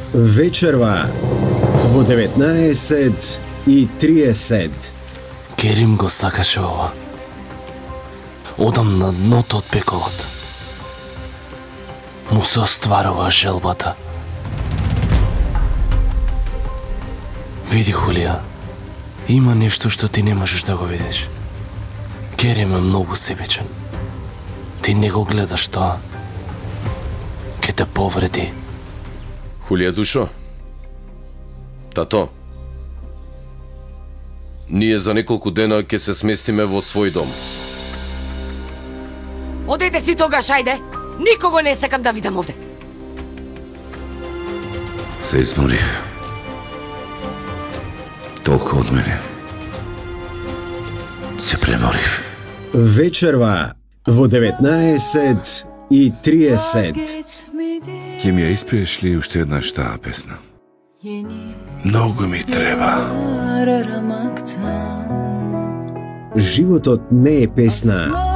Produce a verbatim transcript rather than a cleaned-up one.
Вечерва во деветнаесет и триесет. Керим го сакаше ова. Одам на дното од пеколот. Му се остварува желбата. Види, Хулија, има нешто што ти не можеш да го видиш. Керим е многу себичен. Ти не го гледаш тоа. Ке те повреди. Хулија душо, тато, ние за неколку дена ќе се сместиме во свој дом. Одете си тогаш, ајде! Никого не сакам да видам овде. Се изморив. Толку од мене. Се преморив. Вечерва во деветнаесет и триесет. Ќе ми ја испееш ли уште еднаш таа песна? Многу ми треба. Животот не е песна,